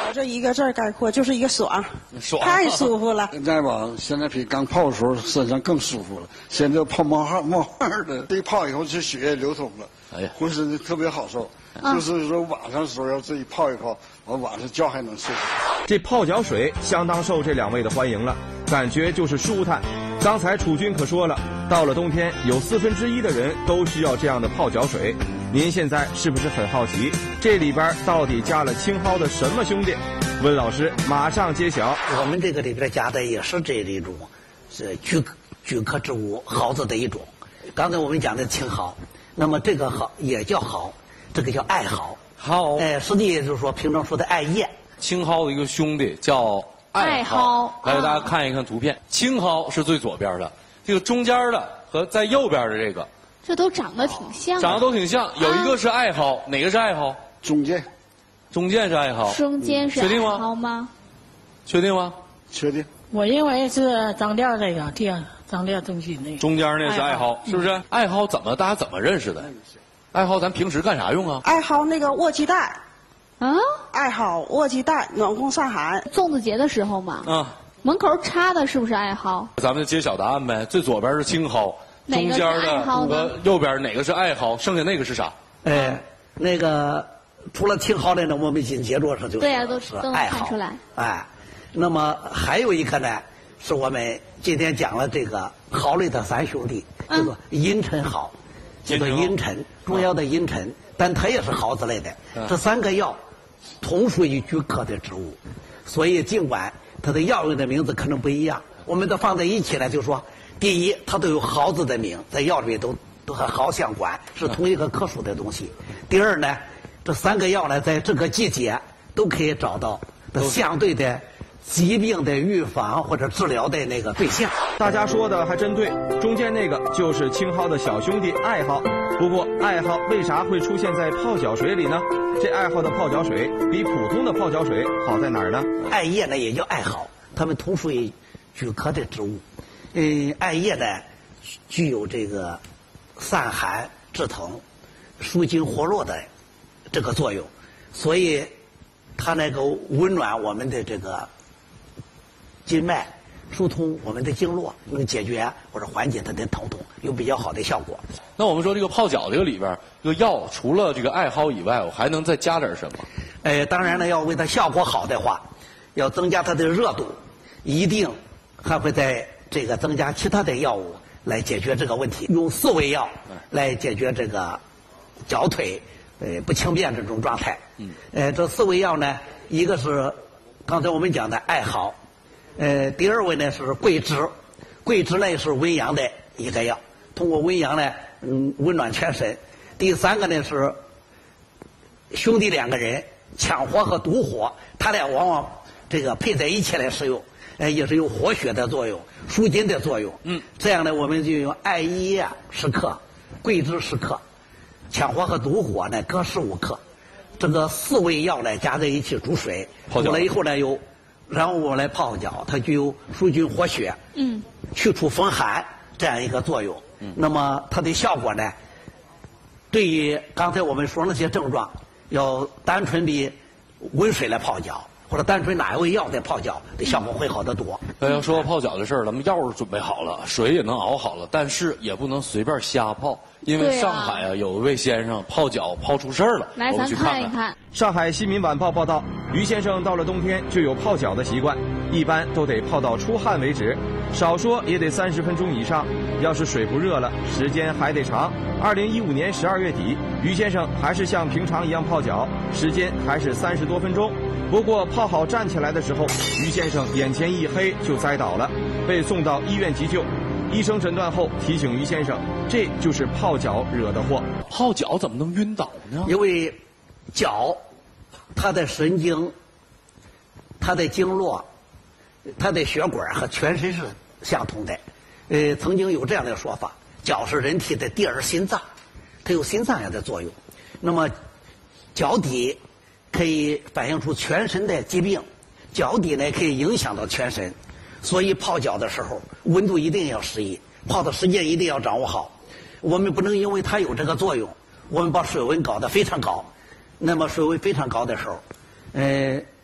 我这一个字概括就是一个爽， 爽， 太舒服了。 现在吧，现在比刚泡的时候身上更舒服了。现在泡冒汗的，这一泡以后是血液流通了， 哎呀， 浑身特别好受。就是说晚上的时候要自己泡一泡，完晚上觉还能睡。 这泡脚水相当受这两位的欢迎了，感觉就是舒坦。刚才楚军可说了，到了冬天有1/4的人都需要这样的泡脚水。您现在是不是很好奇，这里边到底加了青蒿的什么兄弟？温老师马上揭晓。 我们这个里边加的也是这一种，是菊科植物蒿子的一种。刚才我们讲的青蒿，那么这个蒿也叫蒿，这个叫艾蒿。 蒿， 实际就是说平常说的艾叶。 青蒿的一个兄弟叫艾蒿，来给大家看一看图片。青蒿是最左边的，这个中间的和在右边的这个。 这都长得挺像， 长得都挺像。有一个是艾蒿，哪个是艾蒿？ 中间是艾蒿。 中间是艾蒿吗？ 确定吗？ 确定。 我认为是张店这个张店中心那个。 中间那是艾蒿，是不是？艾蒿大家怎么认识的？艾蒿咱平时干啥用啊？ 艾蒿那个卧鸡蛋。 啊？ 艾蒿卧鸡蛋暖宫散寒。 粽子节的时候嘛。 啊。 门口插的是不是艾蒿？ 咱们就揭晓答案呗。最左边是青蒿。中间的和右边哪个是艾蒿？剩下那个是啥？ 那个除了青蒿的呢，我们紧接着是就是对呀，都能看出来。 那么还有一个呢，是我们今天讲了这个蒿类的3兄弟，叫做茵陈蒿，叫做茵陈，中药的茵陈，但它也是蒿子类的。这3个药同属于菊科的植物，所以尽管它的药用的名字可能不一样，我们都放在一起呢，就说。第一，它都有蒿子的名，在药里面都和蒿相关，是同一个科属的东西。第二呢，这3个药呢，在这个季节都可以找到相对的疾病的预防或者治疗的那个对象。 大家说的还真对，中间那个就是青蒿的小兄弟艾蒿。不过艾蒿为啥会出现在泡脚水里呢？这艾蒿的泡脚水比普通的泡脚水好在哪儿呢？ 艾叶呢也叫艾蒿，它们同属于菊科的植物。艾叶呢，具有这个散寒止疼、舒筋活络的这个作用，所以它能够温暖我们的这个筋脉，疏通我们的经络，能解决或者缓解它的疼痛，有比较好的效果。 那我们说这个泡脚这个里边，这个药除了这个艾蒿以外，我还能再加点什么？ 当然呢，要为它效果好的话，要增加它的热度，一定还会在。这个增加其他的药物来解决这个问题，用4味药来解决这个脚腿不轻便这种状态。这4味药呢，一个是刚才我们讲的艾蒿，第2位呢是桂枝，桂枝呢是温阳的一个药，通过温阳呢，温暖全身。第3个呢是兄弟2个人强火和毒火，他俩往往这个配在一起来使用。也是有活血的作用、舒筋的作用。这样呢，我们就用艾叶10克，桂枝10克，强火和毒火呢各15克，这个4味药呢加在一起煮水，煮了以后呢然后我们来泡脚，它具有舒筋活血、去除风寒这样一个作用。那么它的效果呢，对于刚才我们说那些症状，要单纯比温水来泡脚。或者单纯哪一味药在泡脚的效果会好得多。 要说泡脚的事儿，咱们药是准备好了，水也能熬好了，但是也不能随便瞎泡，因为上海有一位先生泡脚泡出事儿了。 来，咱看一看。 上海新民晚报报道，于先生到了冬天就有泡脚的习惯，一般都得泡到出汗为止，少说也得30分钟以上。要是水不热了，时间还得长。2015年12月底，于先生还是像平常一样泡脚，时间还是30多分钟。不过泡好站起来的时候，于先生眼前一黑就栽倒了，被送到医院急救。医生诊断后提醒于先生，这就是泡脚惹的祸。 泡脚怎么能晕倒呢？ 因为脚，它的神经、它的经络、它的血管和全身是相通的。曾经有这样的说法，脚是人体的第2心脏，它有心脏一样的作用。那么脚底可以反映出全身的疾病，脚底呢可以影响到全身，所以泡脚的时候温度一定要适宜，泡的时间一定要掌握好。我们不能因为它有这个作用，我们把水温搞得非常高。那么水温非常高的时候，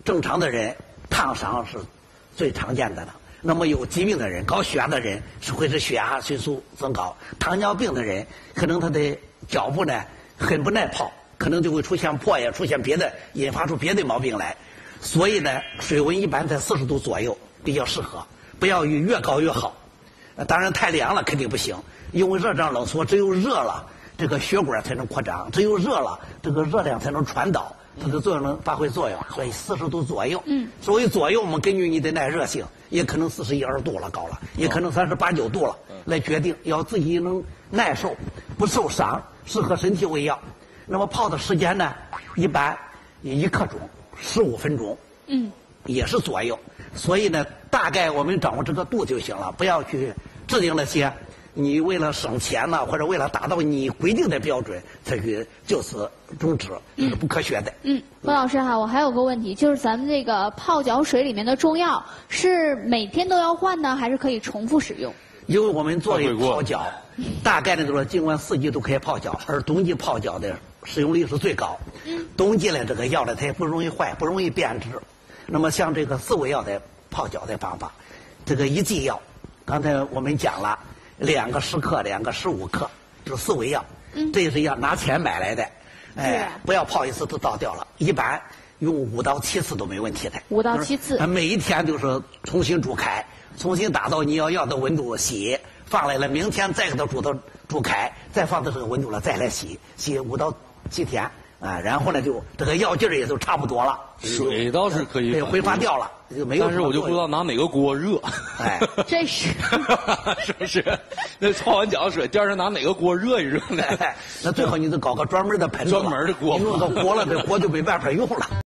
正常的人烫伤是最常见的了。那么有疾病的人，高血压的人是会使血压迅速增高；糖尿病的人，可能他的脚部呢很不耐泡，可能就会出现破呀，出现别的，引发出别的毛病来。所以呢，水温一般在40度左右比较适合，不要越高越好。当然太凉了肯定不行，因为热胀冷缩，只有热了，这个血管才能扩张，只有热了，这个热量才能传导，它的作用能发挥作用。所以40度左右，所谓左右，我们根据你的耐热性，也可能41、2度了高了，也可能38、9度了，来决定，要自己能耐受，不受伤，适合身体为要。那么泡的时间呢，一般1刻钟，15分钟，也是左右。所以呢，大概我们掌握这个度就行了，不要去制定那些你为了省钱呢，或者为了达到你规定的标准才去就此终止，这是不科学的。 冯老师哈，我还有个问题，就是咱们这个泡脚水里面的中药是每天都要换呢，还是可以重复使用？ 因为我们作为泡脚，大概的就是尽管4季都可以泡脚，而冬季泡脚的使用率是最高。冬季呢，这个药呢它也不容易坏，不容易变质。那么像这个4味药的泡脚的方法，这个1剂药，刚才我们讲了，2个10克，2个15克，就是4味药。这是要拿钱买来的，不要泡一次就倒掉了，一般用5到7次都没问题的。 5到7次。 每一天就是重新煮开，重新达到你要的温度洗，放来了，明天再给它煮开，再放到这个温度了再来洗5到7天。然后呢，就这个药劲儿也就差不多了。 水倒是可以但是我就不知道拿哪个锅热。 真是。 是不是？那泡完脚水，第二天拿哪个锅热一热呢？ 那最好你得搞个专门的盆子， 专门的锅， 你弄个锅了，这锅就没办法用了。